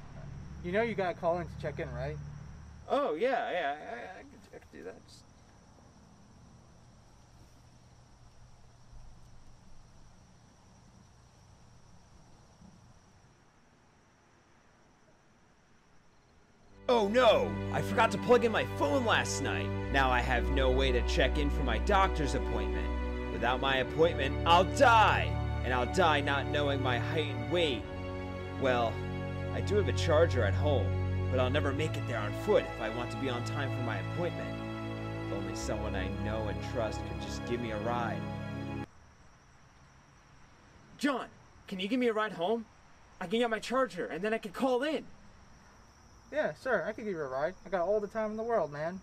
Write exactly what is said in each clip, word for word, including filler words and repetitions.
You know you gotta call in to check in, right? Oh, yeah, yeah, I, I, could, I could do that. Just... Oh no! I forgot to plug in my phone last night. Now I have no way to check in for my doctor's appointment. Without my appointment, I'll die! And I'll die not knowing my height and weight. Well, I do have a charger at home, but I'll never make it there on foot if I want to be on time for my appointment. If only someone I know and trust could just give me a ride. John, can you give me a ride home? I can get my charger, and then I can call in. Yeah, sir, I can give you a ride. I got all the time in the world, man.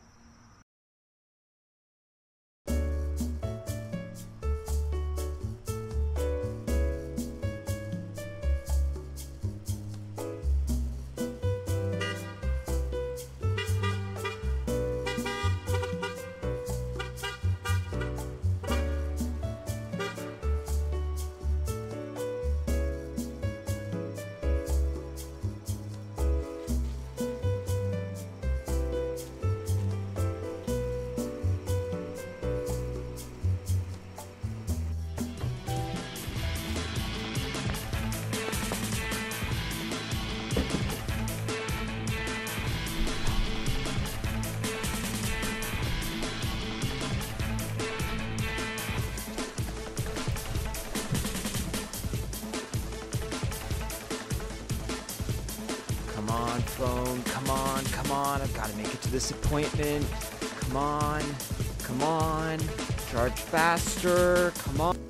Come on, phone. Come on, come on. I've got to make it to this appointment. Come on. Come on. Charge faster. Come on.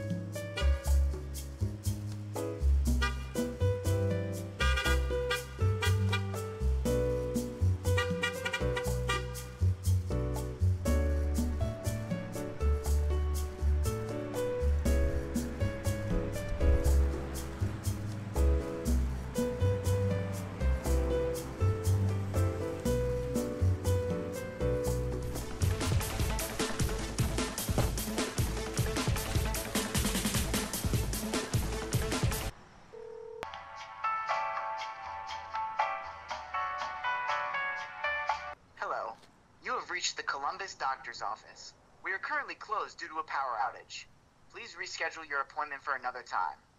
Hello. You have reached the Columbus doctor's office. We are currently closed due to a power outage. Please reschedule your appointment for another time.